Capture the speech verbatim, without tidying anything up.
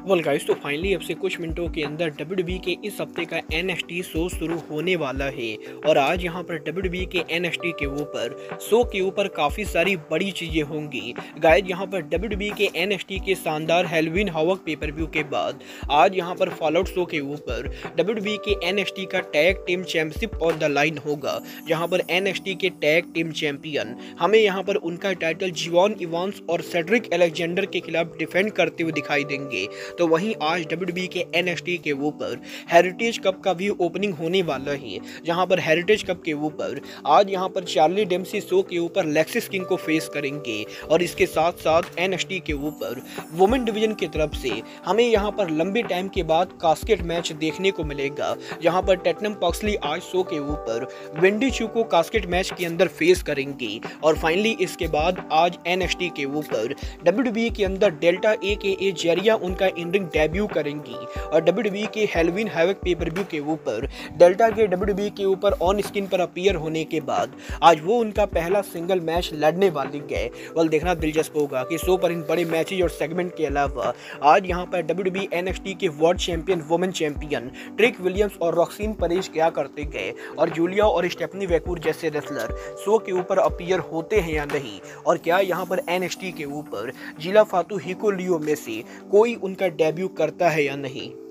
Well guys, तो finally अब से कुछ मिनटों के अंदर डब्ल्यूडब्ल्यूई के इस हफ्ते का एनएक्सटी शो शुरू होने वाला है। और आज यहां पर डब्ल्यूडब्ल्यूई के एनएक्सटी के ऊपर शो के ऊपर काफ़ी सारी बड़ी चीज़ें होंगी। गाइस, यहां पर डब्ल्यूडब्ल्यूई के एनएक्सटी के शानदार हैलोवीन हावक पेपर व्यू के बाद आज यहां पर फॉलोआउट शो के ऊपर डब्ल्यूडब्ल्यूई के एनएक्सटी का tag team championship on the line होगा, जहां पर एनएक्सटी के टैग टीम चैंपियन हमें यहां पर उनका टाइटल जियोन इवांस और सेड्रिक अलेक्जेंडर के खिलाफ डिफेंड करते हुए दिखाई देंगे। तो वहीं आज डब्ल्यूडब्ल्यूई के एनएक्सटी के ऊपर हेरिटेज कप का भी ओपनिंग होने वाला है, जहां पर हेरिटेज कप के ऊपर आज यहां पर चार्ली डेम्सी शो के ऊपर लेक्सिस किंग को फेस करेंगे। और इसके साथ साथ एनएक्सटी के ऊपर वुमेन डिवीजन की तरफ से हमें यहां पर लंबे टाइम के बाद कास्केट मैच देखने को मिलेगा, जहां पर टेटनम पॉक्सली आज शो के ऊपर वेंडी चू को कास्केट मैच के अंदर फेस करेंगे। और फाइनली इसके बाद आज एनएक्सटी के ऊपर डब्ल्यूडब्ल्यूई के अंदर डेल्टा ए के ए जेरिया उनका इन रिंग डेब्यू करेंगी। और डब्ल्यूडब्ल्यूई के हैलोवीन हैवक पेपर व्यू के ऊपर डेल्टा के डब्ल्यूडब्ल्यूई के ऊपर ऑन स्क्रीन पर अपीयर होने के बाद आज वो उनका पहला सिंगल मैच लड़ने वाली है। वल देखना दिलचस्प होगा कि शो पर इन बड़े मैचेज और सेगमेंट के अलावा आज यहाँ पर डब्ल्यूडब्ल्यूई एनएक्सटी के world champion women champion Trick Williams और रॉक्सीन परेश क्या करते गए, और जूलिया और स्टेफनी वैकूर जैसे रेसलर शो के ऊपर अपीयर होते हैं या नहीं, और क्या यहाँ पर एनएक्सटी के ऊपर जिला फातू हिको लियो में से कोई उनका डेब्यू करता है या नहीं।